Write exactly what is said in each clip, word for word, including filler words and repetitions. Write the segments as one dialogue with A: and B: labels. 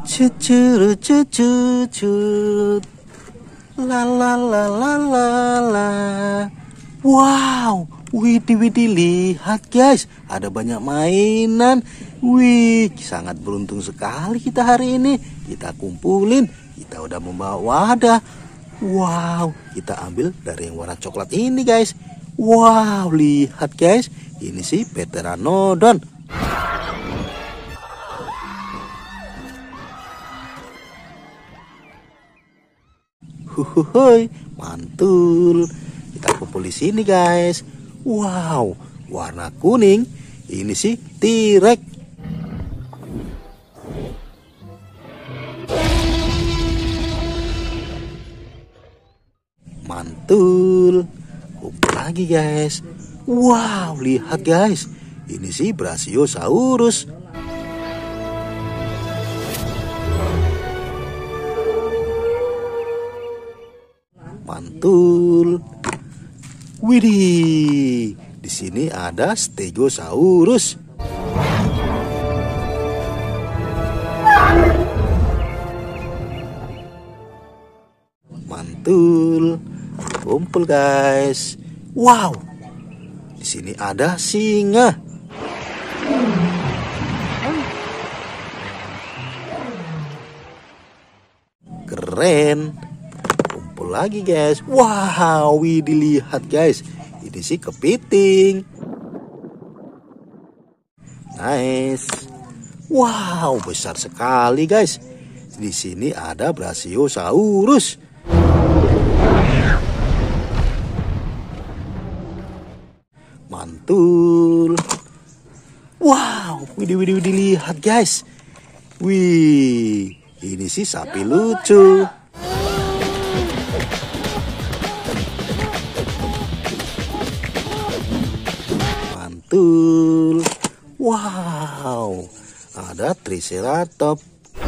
A: Cucuru cucut. La la la la la la. Wow, widih widih, lihat guys, ada banyak mainan. Wih, sangat beruntung sekali kita hari ini. Kita kumpulin, kita udah membawa wadah. Wow, kita ambil dari yang warna coklat ini guys. Wow, lihat guys, ini sih Pteranodon. Huhuhuy, mantul. Kita kumpul di sini guys. Wow, warna kuning. Ini sih T-Rex. Mantul. Kumpul lagi guys. Wow, lihat guys. Ini sih Brachiosaurus. Mantul. Widih, di sini ada Stegosaurus. Mantul. Kumpul guys. Wow, di sini ada singa. Keren. Lagi guys. Wow, dilihat guys, ini sih kepiting. Nice. Wow, besar sekali guys. Di sini ada Brachiosaurus. Mantul. Wow, widih widih widih, lihat guys. Wih, ini sih sapi lucu. Mantul. Wow, ada Triceratops.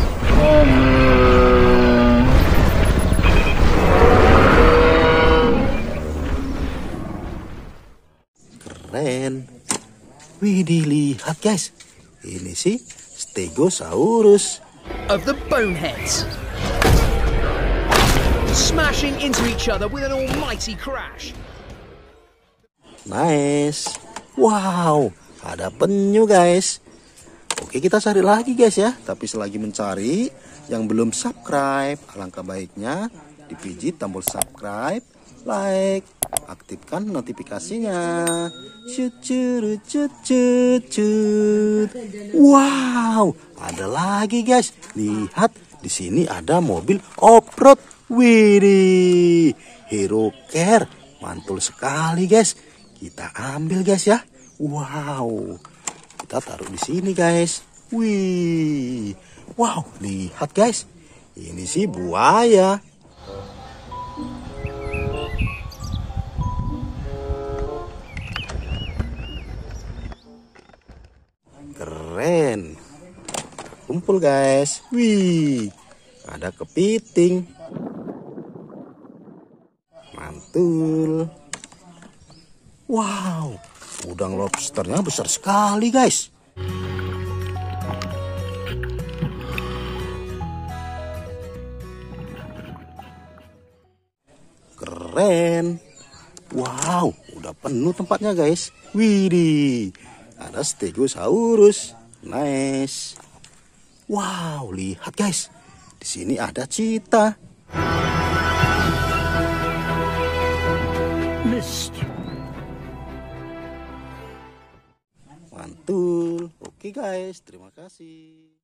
A: Keren. Widih, lihat guys, ini sih Stegosaurus.
B: Of the boneheads, smashing into each other with an almighty crash.
A: Nice. Wow, ada penyu guys. Oke, kita cari lagi guys ya. Tapi selagi mencari, yang belum subscribe, alangkah baiknya dipijit tombol subscribe, like, aktifkan notifikasinya. Cucuru cucut cut. Wow, ada lagi guys. Lihat, di sini ada mobil off-road. Widih, Hero Car. Mantul sekali guys. Kita ambil guys ya. Wow, kita taruh di sini guys. Wih, wow, lihat guys, ini sih buaya. Keren. Kumpul guys. Wih, ada kepiting. Mantul. Wow, udang lobsternya besar sekali guys. Keren. Wow, udah penuh tempatnya guys. Widih, ada Stegosaurus. Nice. Wow, lihat guys, di sini ada cheetah.
B: Missed.
A: Mantul. Oke guys, terima kasih.